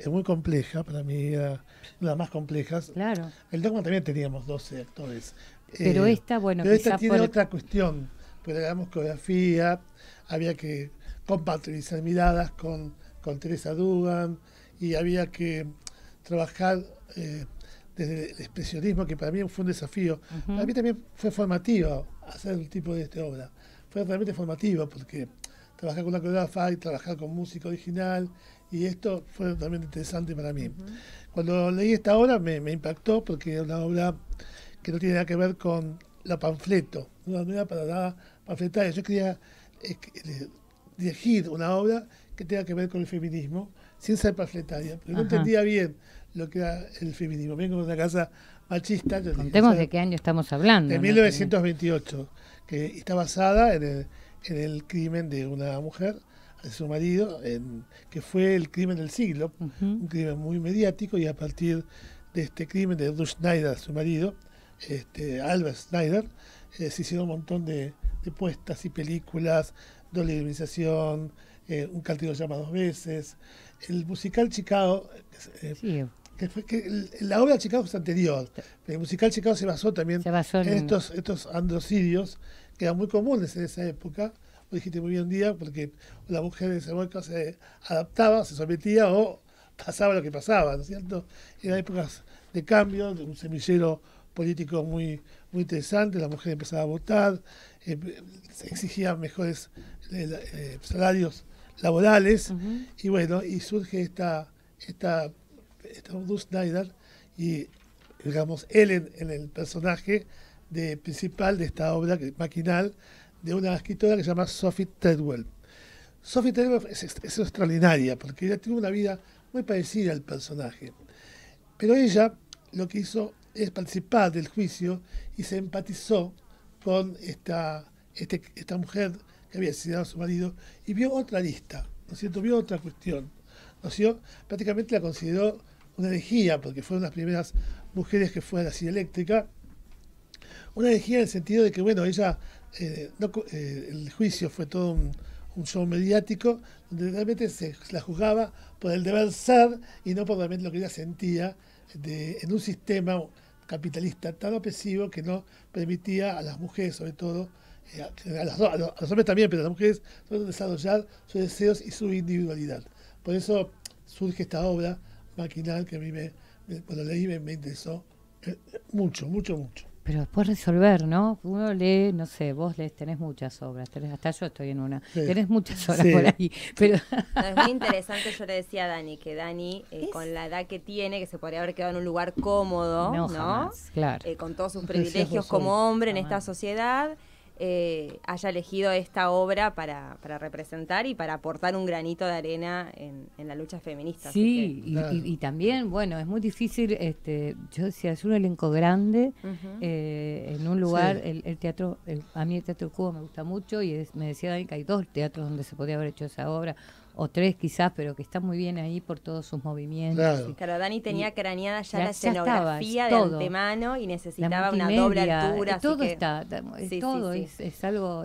muy compleja, para mí era una de las más complejas. Claro. El Dogma también teníamos 12 actores. Pero esta, bueno, pero esta quizás tiene por... otra cuestión, porque hagamos coreografía, había que compatibilizar miradas con Teresa Dugan, y había que trabajar desde el expresionismo, que para mí fue un desafío. Para mí también fue formativo hacer un tipo de esta obra. Fue realmente formativo, porque trabajar con una coreógrafa y trabajar con música original, y esto fue realmente interesante para mí. Cuando leí esta obra me impactó, porque era una obra que no tiene nada que ver con la panfleto, no era para nada panfletaria. Yo quería dirigir una obra que tenga que ver con el feminismo, sin ser panfletaria, pero no entendía bien lo que era el feminismo. Vengo de una casa machista. Contemos de qué año estamos hablando. De 1928, que está basada en el crimen de una mujer, de su marido, que fue el crimen del siglo, un crimen muy mediático, y a partir de este crimen de Ruth Schneider, su marido, Albert Schneider, se hicieron un montón de puestas y películas, doble indemnización, un cartel llama 2 veces, el musical Chicago, la obra de Chicago es anterior, el musical Chicago se basó también en estos androcidios que eran muy comunes en esa época. Lo dijiste muy bien un día, porque la mujer en esa época se adaptaba, se sometía o pasaba lo que pasaba, ¿no es cierto? Eran épocas de cambio, de un semillero político muy, muy interesante. La mujer empezaba a votar, se exigían mejores salarios laborales, y bueno, y surge esta Ruth Schneider, y digamos él en el personaje principal de esta obra maquinal, de una escritora que se llama Sophie Treadwell. Sophie Treadwell es extraordinaria, porque ella tuvo una vida muy parecida al personaje, pero ella lo que hizo es participar del juicio y se empatizó con esta mujer que había asesinado a su marido, y vio otra lista, ¿no es cierto? Vio otra cuestión, ¿no es cierto? Prácticamente la consideró una herejía, porque fue una de las primeras mujeres que fue a la silla eléctrica. Una herejía en el sentido de que, bueno, ella, el juicio fue todo un show mediático, donde realmente se la juzgaba por el deber ser y no por realmente lo que ella sentía en un sistema capitalista tan opresivo que no permitía a las mujeres, sobre todo, a los hombres también, pero a las mujeres, sobre todo, desarrollar sus deseos y su individualidad. Por eso surge esta obra maquinal que a mí cuando leí me interesó mucho. Pero después resolver, ¿no? Uno lee, no sé, vos tenés muchas obras, hasta yo estoy en una, tenés muchas horas por ahí. Pero no, es muy interesante, yo le decía a Dani, que Dani, con la edad que tiene, que se podría haber quedado en un lugar cómodo, ¿no? Jamás, claro. Con todos sus privilegios como hombre en esta sociedad, haya elegido esta obra para representar y para aportar un granito de arena en la lucha feminista. Sí, y también, bueno, es muy difícil, yo decía, es un elenco grande, en un lugar, el teatro, a mí el Teatro Cubo me gusta mucho, y me decía Dani que hay 2 teatros donde se podría haber hecho esa obra, o 3 quizás, pero que está muy bien ahí por todos sus movimientos. Claro, Dani tenía craneada ya la escenografía de antemano y necesitaba una doble altura. Todo está, todo es algo,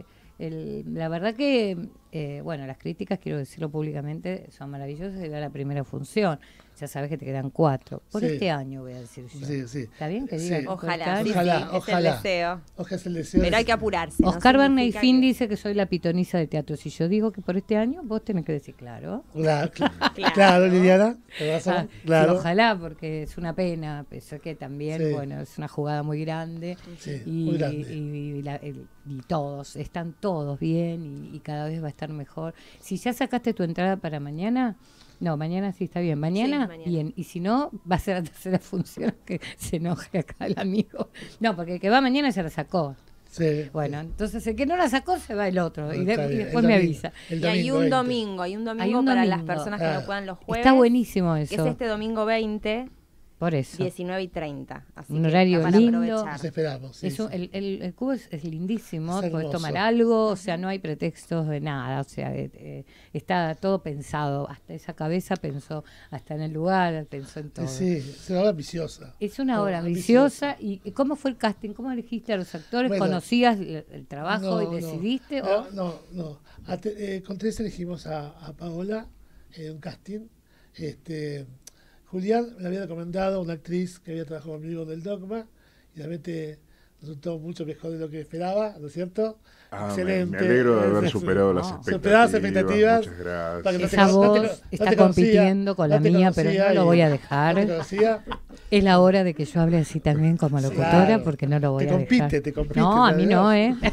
la verdad que, bueno, las críticas, quiero decirlo públicamente, son maravillosas. Era la primera función, ya sabes que te quedan 4. Por este año, voy a decir yo. ¿Está bien que digan? Ojalá, es el deseo. Ojalá es el deseo. Pero hay que apurarse. Oscar Barney Finn dice que soy la pitonisa del teatro. Si yo digo que por este año, vos tenés que decir claro. Claro, Liliana. Claro. Sí, ojalá, porque es una pena. Pensé que también, bueno, es una jugada muy grande. Muy grande. Y todos, están todos bien, y cada vez va a estar mejor. Si ya sacaste tu entrada para mañana... No, mañana sí está bien. Mañana, bien. Y si no, va a ser la tercera función, que se enoje acá el amigo. No, porque el que va mañana ya la sacó. Bueno, entonces el que no la sacó se va el otro. Y después me avisa. Y hay un domingo para las personas que no puedan los jueves. Está buenísimo eso. Que es este domingo 20. Por eso. 19:30. Así un horario lindo. Nos esperamos. El cubo es lindísimo. Puedes tomar algo, o sea, no hay pretextos de nada. O sea, está todo pensado. Hasta esa cabeza pensó, hasta en el lugar, pensó en todo. Sí, es una obra ambiciosa. Es una obra ambiciosa. ¿Y cómo fue el casting? ¿Cómo elegiste a los actores? Bueno, ¿conocías el trabajo y decidiste? No. Con 3 elegimos a Paola en un casting. Julián me había recomendado una actriz que había trabajado conmigo del Dogma y realmente resultó mucho mejor de lo que esperaba, ¿no es cierto? Excelente. Me alegro de haber superado las expectativas. Muchas gracias. Esa voz está compitiendo con la mía, pero no lo voy a dejar. Es la hora de que yo hable así también como locutora, claro, porque no lo voy a dejar. Te compite. No, a mí no,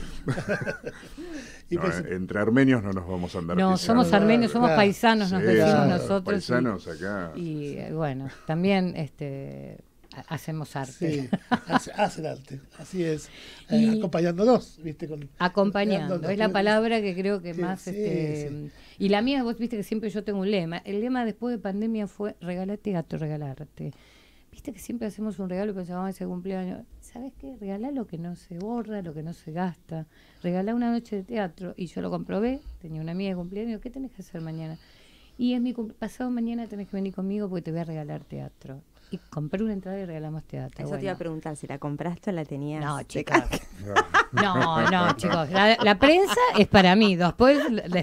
No, entre armenios no nos vamos a andar pisando. Somos armenios, somos paisanos, nos decimos nosotros. Paisanos acá. Y bueno, también hacemos arte. Sí, hacen arte, así es. Acompañándonos, ¿viste? Acompañando, es la palabra que creo que más... Y la mía, vos viste que siempre yo tengo un lema. El lema después de pandemia fue regalar teatro, regalar arte. Viste que siempre hacemos un regalo y pensamos ese cumpleaños. ¿Sabes qué? Regalá lo que no se borra, lo que no se gasta. Regalá una noche de teatro. Y yo lo comprobé. Tenía una amiga de cumpleaños. ¿Qué tenés que hacer mañana? Y es pasado mañana tenés que venir conmigo porque te voy a regalar teatro. Y compré una entrada y regalamos teatro. Eso te iba a preguntar, si la compraste o la tenías. No, chicos. No, chicos. La prensa es para mí. Después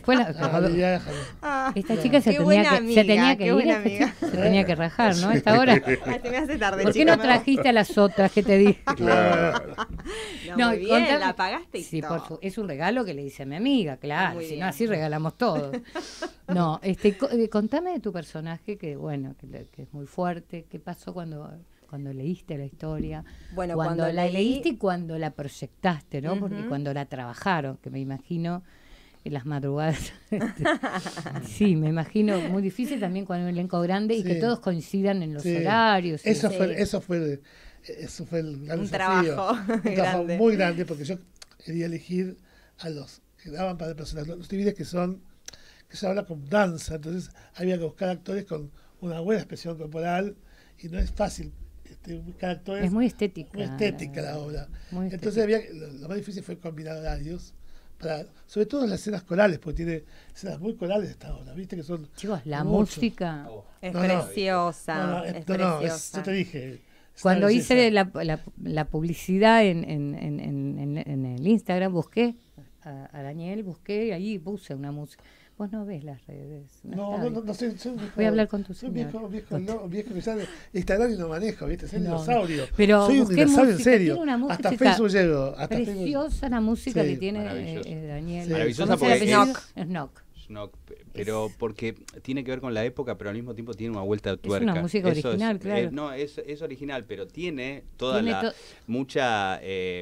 esta chica se tenía que rajar, ¿no? A esta hora. Se me hace tarde, ¿Por qué no trajiste a las otras que te dije? No, muy bien, la pagaste y sí, todo. es un regalo que le hice a mi amiga, claro. Si no, así regalamos todo. No, contame de tu personaje, que bueno, que es muy fuerte. ¿Qué pasó cuando leíste la historia? Bueno, cuando la leíste y cuando la proyectaste, ¿no? Porque cuando la trabajaron, que me imagino en las madrugadas. Sí, me imagino muy difícil también cuando un elenco grande y que todos coincidan en los horarios. Eso fue el gran desafío. Un trabajo muy grande, porque yo quería elegir a los que daban para el personaje. Los divides que se habla con danza, entonces había que buscar actores con una buena expresión corporal y no es fácil buscar actores. Es muy estética. Muy estética la obra. Entonces lo más difícil fue combinar horarios, sobre todo en las escenas corales, porque tiene escenas muy corales esta obra, viste que son... Chicos, la música... Es preciosa. Yo te dije... Cuando hice la publicidad en el Instagram, busqué a Daniel, busqué y ahí puse una música. Vos no ves las redes. No sé. Voy a hablar con tu señor. Viejo que sabe. Instagram y no manejo, ¿viste? Soy dinosaurio. Pero soy un dinosaurio en serio. Tiene una música hasta Facebook llego. Preciosa la música que tiene Daniel. Sí. Maravillosa porque Snock. Pero porque tiene que ver con la época, pero al mismo tiempo tiene una vuelta de tuerca. Es una música original, claro. Es original, pero tiene mucha...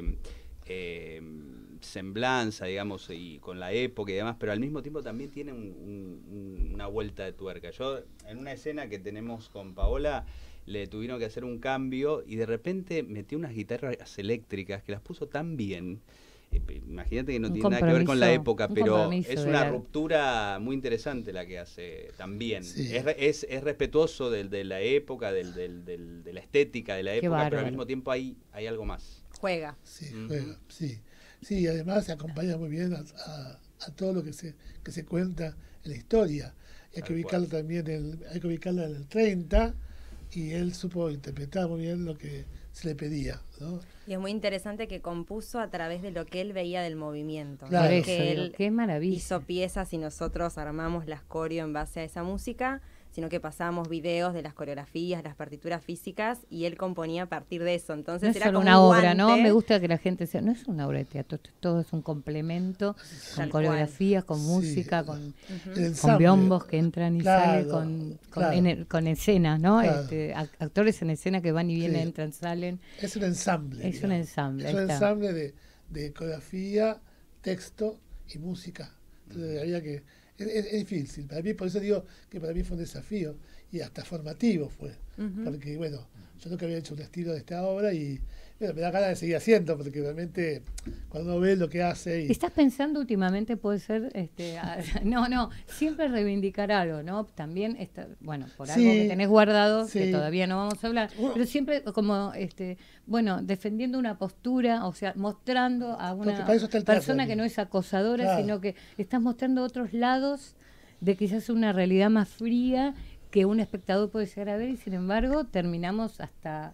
semblanza, digamos, y con la época y demás, pero al mismo tiempo también tiene una vuelta de tuerca. Yo, en una escena que tenemos con Paola, le tuvieron que hacer un cambio y de repente metió unas guitarras eléctricas que las puso tan bien. Imagínate que no tiene nada que ver con la época, pero es una ruptura muy interesante la que hace también. Sí. Es respetuoso de la época, de la estética de la época, pero al mismo tiempo hay algo más. Juega. Sí, juega, sí. Sí, además se acompaña muy bien a todo lo que se cuenta en la historia. Y hay que ubicarlo también hay que ubicarla en el 30 y él supo interpretar muy bien lo que se le pedía, ¿no? Y es muy interesante que compuso a través de lo que él veía del movimiento. Claro. Que él qué maravilla. Hizo piezas y nosotros armamos las coreo en base a esa música, sino que pasábamos videos de las coreografías, las partituras físicas, y él componía a partir de eso. Entonces no es era solo como una un obra, guante. ¿no? Me gusta que la gente sea, no es una obra de teatro, todo es un complemento, con coreografías, con música, con biombos que entran y salen, con escenas, ¿no? Actores en escena que van y vienen, entran, salen. Es un ensamble. Es un ensamble. Es un ensamble de coreografía, texto y música. Entonces había que... Es difícil, para mí, por eso digo que para mí fue un desafío y hasta formativo fue, porque bueno, yo nunca había hecho un estilo de esta obra y bueno, me da ganas de seguir haciendo, porque realmente cuando uno ve lo que hace... ¿Estás pensando últimamente, puede ser, no, siempre reivindicar algo, ¿no? También, bueno, por algo que tenés guardado, que todavía no vamos a hablar, pero siempre como, defendiendo una postura, o sea, mostrando a una persona que no es acosadora, sino que estás mostrando otros lados de quizás una realidad más fría que un espectador puede llegar a ver y sin embargo terminamos hasta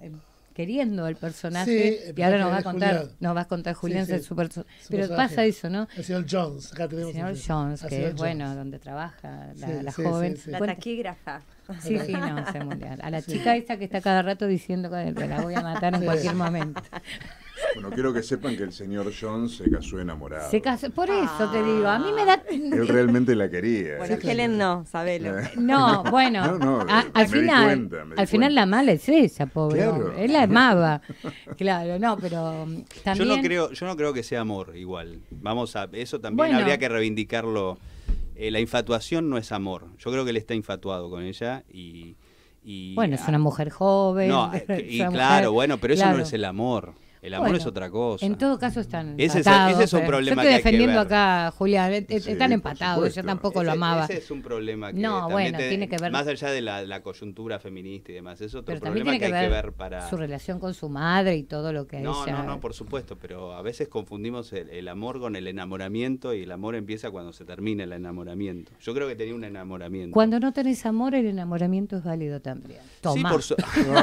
queriendo el personaje, sí, y ahora nos va a contar Julián su personaje. Pero pasa eso, ¿no? El señor Jones, acá tenemos. El señor Jones, que es bueno, donde trabaja la joven. La taquígrafa. Sí, no, sé mundial. A la chica esa que está cada rato diciendo que la voy a matar en cualquier momento. Bueno, quiero que sepan que el señor Jones se casó enamorado. Se casó, por eso te digo, a mí me da... Él realmente la quería. Bueno, Helen no, sabelo. No, bueno, al final la mala es ella, pobre. Claro. Él la amaba. Claro, no, pero también... Yo no creo que sea amor igual. Eso también habría que reivindicarlo. La infatuación no es amor. Yo creo que él está infatuado con ella y bueno, es una mujer joven. No, y claro, bueno, pero eso no es el amor. El amor es otra cosa. En todo caso están empatados. Ese es un problema yo estoy defendiendo que hay que ver. acá, Julián. Están empatados. Yo tampoco lo amaba. Ese es un problema que tiene que ver. Más allá de la coyuntura feminista y demás, es otro pero problema que hay que ver para su relación con su madre y todo lo que ella... No, por supuesto, pero a veces confundimos el amor con el enamoramiento y el amor empieza cuando se termina el enamoramiento. Yo creo que tenía un enamoramiento. Cuando no tenés amor, el enamoramiento es válido también. Tomá. Sí,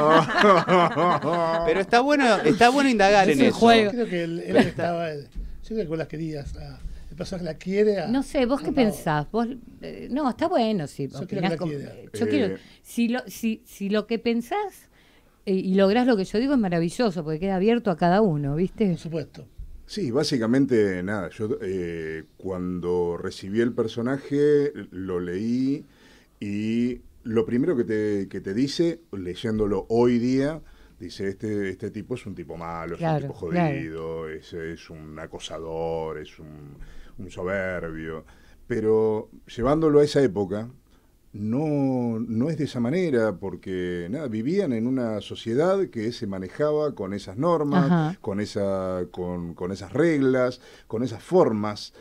pero está bueno indagar en eso. Yo creo que él estaba... Yo creo que vos la querías... El personaje la quiere... No sé, ¿vos qué pensás? ¿Vos, no, está bueno, sí. Yo quiero que la quiera. Yo quiero... Si lo que pensás y lográs lo que yo digo es maravilloso, porque queda abierto a cada uno, ¿viste? Por supuesto. Sí, básicamente nada. Yo cuando recibí el personaje lo leí y lo primero que te dice, leyéndolo hoy día, dice, este tipo es un tipo malo, es un tipo jodido, es un acosador, es un soberbio. Pero llevándolo a esa época, no es de esa manera, porque vivían en una sociedad que se manejaba con esas normas, con esas reglas, con esas formas,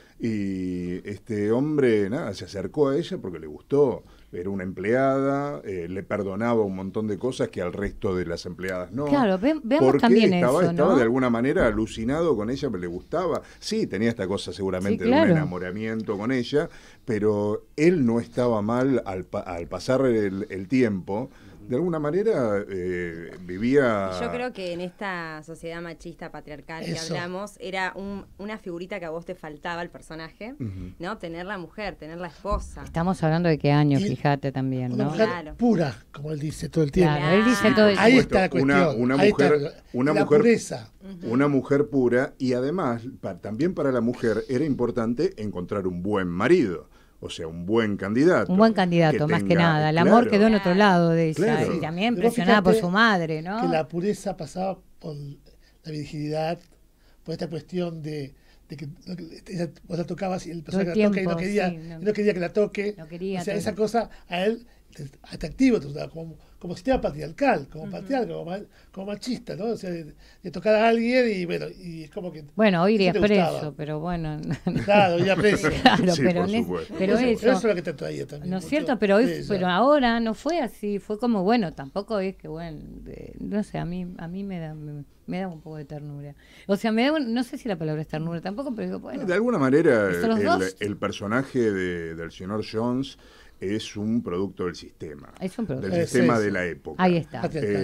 y este hombre se acercó a ella porque le gustó. Era una empleada, le perdonaba un montón de cosas que al resto de las empleadas no. Claro, veamos porque también estaba ¿no? de alguna manera alucinado con ella, pero le gustaba. Sí, tenía esta cosa seguramente de un enamoramiento con ella, pero él no estaba mal al pasar el tiempo. De alguna manera vivía... Yo creo que en esta sociedad machista, patriarcal que hablamos, era una figurita que a vos te faltaba el personaje, ¿no? Tener la mujer, tener la esposa. Estamos hablando de qué año, fíjate también, ¿no? Una mujer pura, como él dice todo el tiempo. Claro, él dice todo el tiempo. Ahí está la cuestión. Una mujer pureza. Una mujer pura, y además, también para la mujer era importante encontrar un buen marido. O sea, un buen candidato. Un buen candidato, más que nada. El amor quedó en otro lado de ella. Y también presionada por su madre, ¿no? Que la pureza pasaba por la virginidad, por esta cuestión de que vos la tocabas y el personaje la toca y no quería que la toque. No quería. O sea, esa cosa a él atractivo, como sistema patriarcal, como patriarcal, como machista, ¿no? O sea, de tocar a alguien y bueno, y es como que... Bueno, hoy iría preso, pero bueno... Claro, iría preso. Claro, sí, pero eso es lo que te traía también. ¿No es cierto? Pero ahora no fue así, fue como, bueno, tampoco es que, bueno, no sé, a mí me da un poco de ternura. O sea, no sé si la palabra es ternura tampoco, pero digo, bueno... De alguna manera, el personaje del señor Jones es un producto del sistema. Es un producto. Del sistema de la época. Ahí está.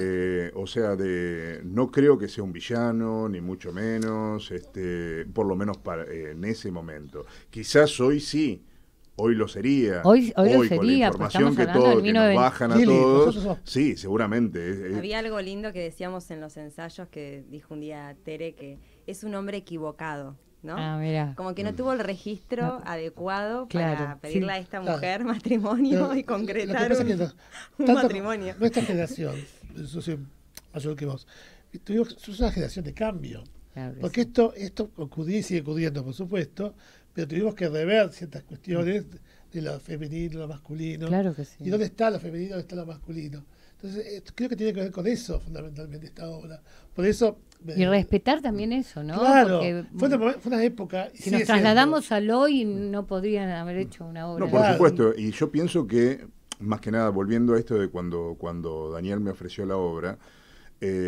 O sea, no creo que sea un villano, ni mucho menos, por lo menos en ese momento. Quizás hoy sí. Hoy lo sería. Hoy lo con sería, la información que nos bajan a todos. Sí, seguramente. Había algo lindo que decíamos en los ensayos que dijo un día Tere, que es un hombre equivocado, ¿no? Mira. Como que no tuvo el registro adecuado para pedirle a esta mujer matrimonio y concretar un matrimonio. Nuestra generación, yo soy mayor que vos, sos una generación de cambio. Claro, porque esto ocurría y sigue ocurriendo, por supuesto, pero tuvimos que rever ciertas cuestiones de lo femenino, lo masculino. Claro que sí. ¿Y dónde está lo femenino, dónde está lo masculino? Entonces, creo que tiene que ver con eso, fundamentalmente, esta obra. Por eso... Y respetar también eso, ¿no? Claro, porque fue una época... Si nos trasladamos al hoy, no podrían haber hecho una obra. No, por supuesto. Y yo pienso que, más que nada, volviendo a esto de cuando Daniel me ofreció la obra,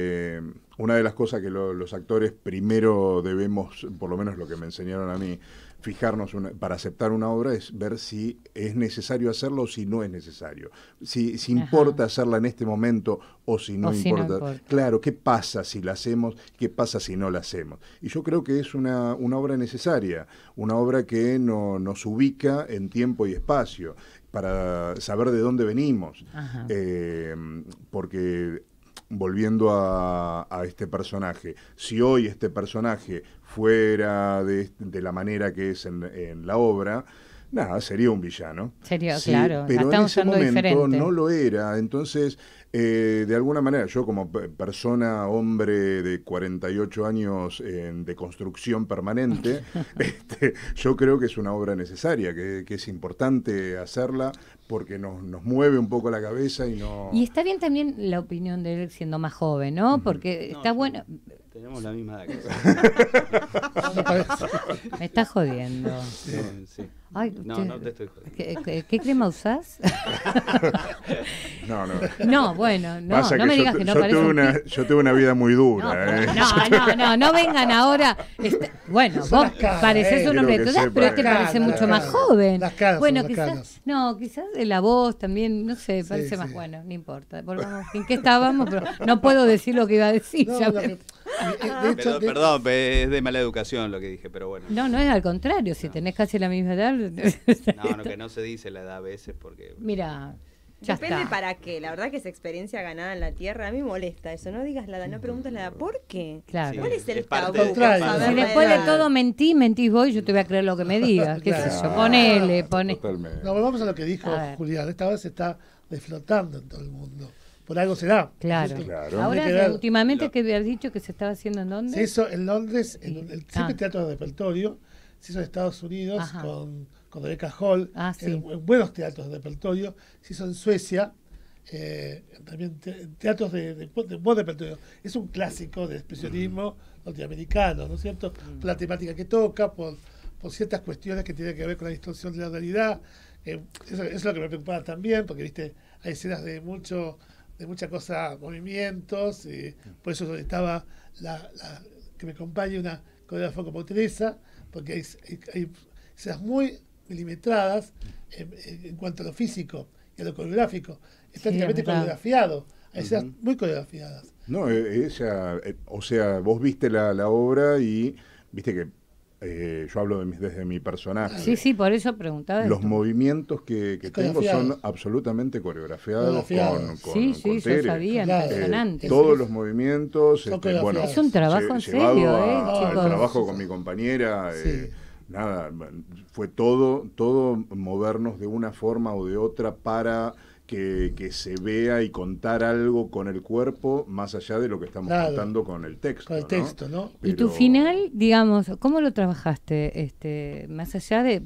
una de las cosas que los actores primero debemos, por lo menos lo que me enseñaron a mí, fijarnos, para aceptar una obra es ver si es necesario hacerlo o si no es necesario. Si importa hacerla en este momento o si no importa. Claro, ¿qué pasa si la hacemos? ¿Qué pasa si no la hacemos? Y yo creo que es una obra necesaria, una obra que nos ubica en tiempo y espacio, para saber de dónde venimos. Porque, volviendo a este personaje, si hoy este personaje fuera de la manera que es en la obra, nada, sería un villano. Sería, sí, claro. Pero en ese momento no lo era. Entonces, de alguna manera, yo como persona, hombre de 48 años de construcción permanente, yo creo que es una obra necesaria, que es importante hacerla porque nos mueve un poco la cabeza y no... Y está bien también la opinión de él siendo más joven, ¿no? Porque está bueno... Tenemos la misma edad que Me estás jodiendo. Sí. Ay, no te estoy jodiendo. ¿Qué crema usás? No. No, bueno, no me digas que no parece... Yo tuve una vida muy dura. No vengan ahora. Bueno, vos parecés un hombre de tu edad, pero este parece mucho más joven. Las caras bueno, quizás la voz también, no sé, parece más bueno, no importa. Volvamos, ¿en qué estábamos? Pero no puedo decir lo que iba a decir. Perdón, es de mala educación lo que dije, pero bueno. No es al contrario, si tenés casi la misma edad. No, que no se dice la edad a veces porque... Mira, depende para qué. La verdad que esa experiencia ganada en la tierra, a mí me molesta eso. No digas la edad, no preguntes la edad. ¿Por qué? Claro. ¿Cuál es el tabú? Si después de todo mentís vos, yo te voy a creer lo que me digas. ¿Qué sé yo? Ponele. No, volvamos a lo que dijo Julián. Esta vez se está desflotando en todo el mundo. Por algo será. Claro. Ahora, últimamente, que habías dicho que se estaba haciendo en Londres. Se hizo en Londres, en el teatro de repertorio. Se hizo en Estados Unidos con Rebecca Hall, en buenos teatros de repertorio. Se hizo en Suecia, también teatros de buen repertorio. Es un clásico del expresionismo norteamericano, ¿no es cierto? Por la temática que toca, por ciertas cuestiones que tienen que ver con la distorsión de la realidad. Eso es lo que me preocupaba también, porque viste hay escenas de mucha cosa, movimientos, por eso estaba que me acompañe una coreógrafa como Teresa, porque hay escenas muy milimetradas en cuanto a lo físico y a lo coreográfico. Es prácticamente coreografiado, hay escenas muy coreografiadas. No, ella, o sea, vos viste la obra y viste que yo hablo desde mi personaje. Sí, por eso preguntaba. Los movimientos que tengo son absolutamente coreografiados con yo sabía, impresionante. Todos los movimientos. Bueno, es un trabajo en serio, chicos. El trabajo con mi compañera, nada, fue todo movernos de una forma o de otra para que se vea y contar algo con el cuerpo más allá de lo que estamos contando con el texto. Con el texto, ¿no? Pero... Y tu final, digamos, ¿cómo lo trabajaste? Más allá de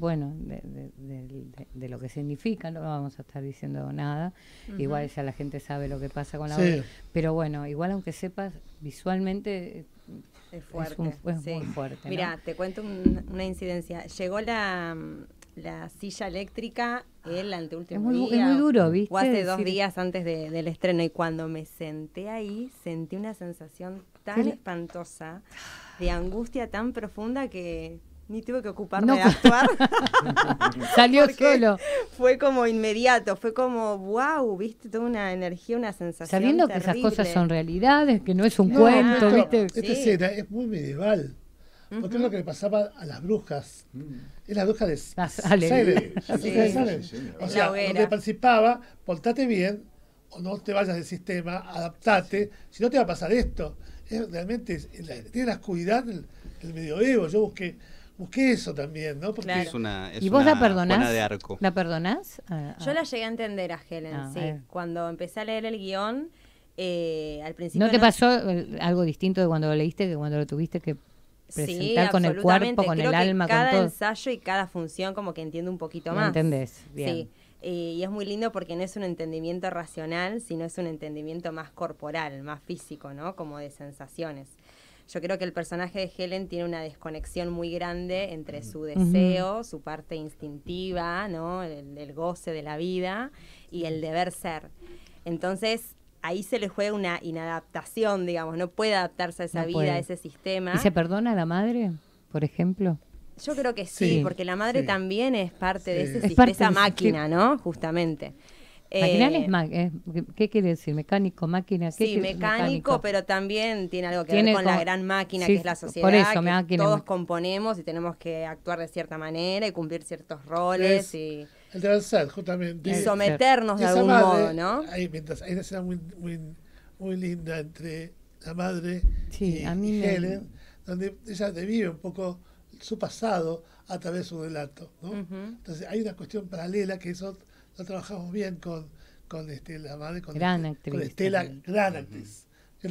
lo que significa, no vamos a estar diciendo nada, igual ya la gente sabe lo que pasa con la obra, pero bueno, igual aunque sepas, visualmente es fuerte. Es muy fuerte. Mira, te cuento una incidencia. Llegó la silla eléctrica el anteúltimo día. Es muy duro, ¿viste? O hace 2 días antes del estreno. Y cuando me senté ahí, sentí una sensación tan espantosa, de angustia tan profunda que ni tuve que ocuparme de actuar. Salió solo. Fue como inmediato, fue como, wow, viste, toda una energía, una sensación sabiendo terrible. que esas cosas son realidades, que no es un cuento, ¿viste? Esta escena es muy medieval. Porque es lo que le pasaba a las brujas. Es la bruja de Salem. O sea, donde participaba, portate bien, o no te vayas del sistema, adaptate, si no te va a pasar esto. Realmente tiene la oscuridad del medioevo. Yo busqué eso también, ¿no? Porque es una ¿Y vos la perdonás? Juana de Arco. ¿La perdonás? Yo la llegué a entender a Helen, sí. Cuando empecé a leer el guión, al principio... ¿No te pasó algo distinto de cuando lo leíste que cuando lo tuviste que presentar con el cuerpo, con el alma, con todo? Cada ensayo y cada función como que entiendo un poquito más. ¿Entendés? Bien. Sí. Y es muy lindo porque no es un entendimiento racional, sino es un entendimiento más corporal, más físico, ¿no? Como de sensaciones. Yo creo que el personaje de Helen tiene una desconexión muy grande entre su deseo, su parte instintiva, ¿no? El goce de la vida y el deber ser. Entonces, ahí se le juega una inadaptación, digamos, no puede adaptarse a esa vida, a ese sistema. ¿Y se perdona a la madre, por ejemplo? Yo creo que sí, porque la madre también es parte de esa máquina, ¿no? Justamente. Maquinal es ¿qué quiere decir? ¿Mecánico, máquina? Sí, mecánico, pero también tiene algo que ver con la gran máquina que es la sociedad, por eso, que todos componemos y tenemos que actuar de cierta manera y cumplir ciertos roles. El deber ser, justamente. Y someternos de algún modo, ¿no? Hay una escena muy linda entre la madre y Helen, donde ella vive un poco su pasado a través de su relato, ¿no? Entonces hay una cuestión paralela que eso lo trabajamos bien con la madre, con Estela, gran actriz.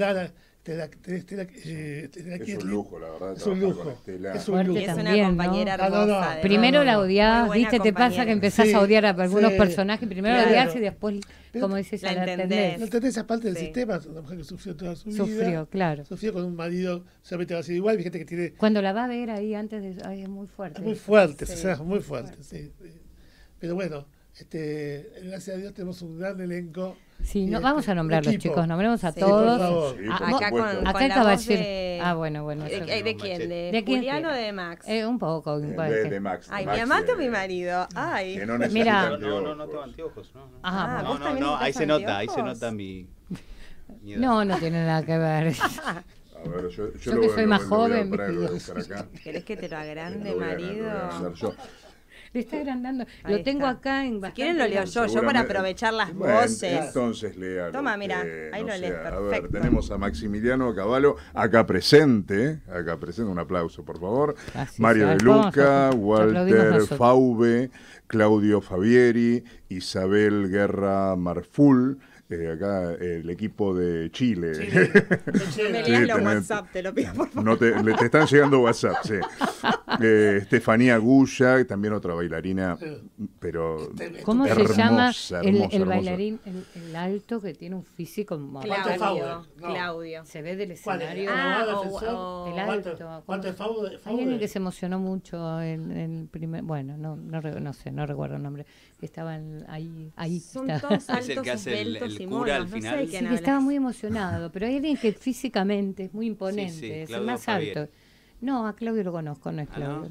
Es un lujo, la verdad. Es un lujo. Es una compañera hermosa. Primero la odiás, ¿viste? Te pasa que empezás a odiar a algunos personajes. Primero la odiás y después, como dices, la entendés. No entendés esa parte del sistema. Una mujer que sufrió toda su vida. Sufrió con un marido, solamente va a ser igual. Fíjate que tiene... Cuando la va a ver ahí antes de... Ay, es muy fuerte. Es muy fuerte, muy fuerte, sí. Pero bueno... gracias a Dios tenemos un gran elenco. Sí, vamos a nombrar los chicos, nombremos a todos. Por favor. Sí, acá el caballero. Bueno. ¿De quién? ¿De Julián o de Max? Un poco. De Max. Ay, mi amante o mi marido. Ay. Que no mira. No tengo anteojos. No, ahí se nota mi... No tiene nada que ver. A ver, yo que soy más joven. ¿Querés que te lo agrande, marido? Le está agrandando. Lo tengo acá en bastante. Si quieren lo leo yo para aprovechar las voces. Entonces léalo. Toma, mira, ahí lo lees, perfecto. A ver, tenemos a Maximiliano Cavallo, acá presente, un aplauso, por favor. Mario De Luca, Walter Fauve, Claudio Fabieri, Isabel Guerra Marful, acá el equipo de Chile. Me leas los WhatsApp, te lo pido por favor. Te están llegando WhatsApp, sí. Estefanía Guya, también otra bailarina, pero ¿cómo se llama el bailarín, el alto que tiene un físico? Claudio. Se ve del escenario. El alto. ¿Cuánto Fauve? Hay alguien que se emocionó mucho en el primer, bueno, no sé, no recuerdo el nombre. Estaban ahí. Son todos altos, es el que hace el cura al final. Sí, que estaba muy emocionado, pero hay alguien que físicamente es muy imponente, es el más alto. No, a Claudio lo conozco, no es Claudio.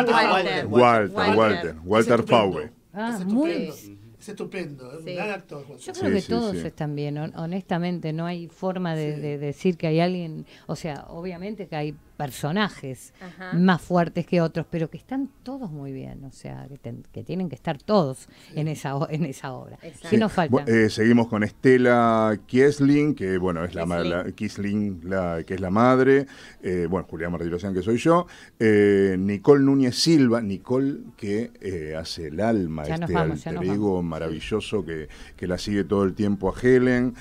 Walter Fauve. Es estupendo, un gran actor. Yo creo que todos están bien, honestamente, no hay forma de decir que hay alguien, o sea, obviamente que hay personajes más fuertes que otros, pero que están todos muy bien, o sea, que tienen que estar todos en esa obra. ¿Qué nos falta? Seguimos con Estela Kiesling, que bueno, es Kiesling, que es la madre, Julián Martirosyan, que soy yo, Nicole Núñez Silva, que hace el alma, alter ego maravilloso que la sigue todo el tiempo a Helen,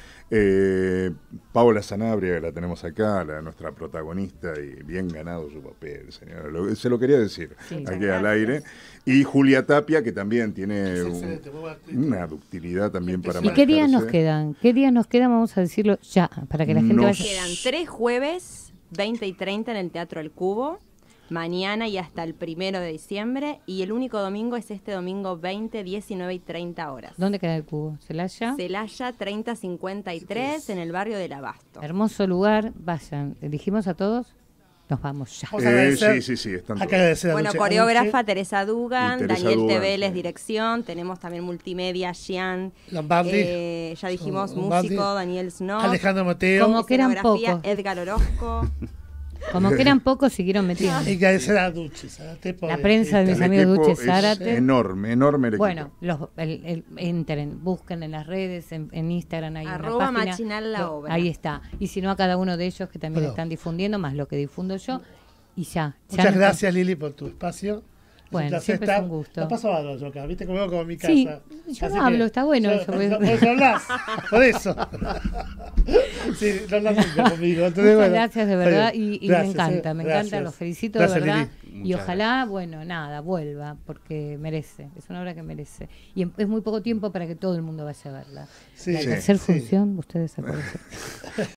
Paola Sanabria, que la tenemos acá, nuestra protagonista, y bien ganado su papel, señora. Se lo quería decir aquí al aire. Y Julia Tapia, que también tiene una ductilidad también para manejarse. ¿Y qué días nos quedan? Vamos a decirlo ya, para que la gente vaya. Quedan 3 jueves, 20 y 30 en el Teatro El Cubo. Mañana y hasta el 1 de diciembre, y el único domingo es este domingo 20, 19 y 30 horas. ¿Dónde queda el Cubo? ¿Celaya? Celaya 3053 en el barrio del Abasto. Hermoso lugar, vayan. ¿Dijimos a todos? Nos vamos ya. Sí, están todos. Bueno, coreógrafa Teresa Dugan, Daniel Teveles, dirección, tenemos también multimedia, Gian Lombardi, ya dijimos, músico, Daniel Snow, Alejandro Mateo, como que eran pocos. Edgar Orozco. Como que eran pocos, siguieron metiendo. Hay que agradecer a Duche Zárate. La prensa de mis amigos Duche Zárate. Enorme el equipo. Bueno, entren, busquen en las redes, en Instagram, hay @ una página. Machinal la obra. Ahí está. Y si no, a cada uno de ellos que también están difundiendo, más lo que difundo yo. Y ya. Muchas gracias, Lili, por tu espacio. Bueno, siempre es un gusto. No paso bárbaro yo acá, viste, como mi casa. Sí, yo no hablo, está bueno eso. Vos hablás, por eso. Sí, no hablas nunca conmigo. Entonces, muchas gracias, de verdad, y gracias, me encanta, los felicito de verdad. Y ojalá, vuelva, porque merece, es una obra que merece. Y es muy poco tiempo para que todo el mundo vaya a verla. La tercera función, ustedes acuérdense.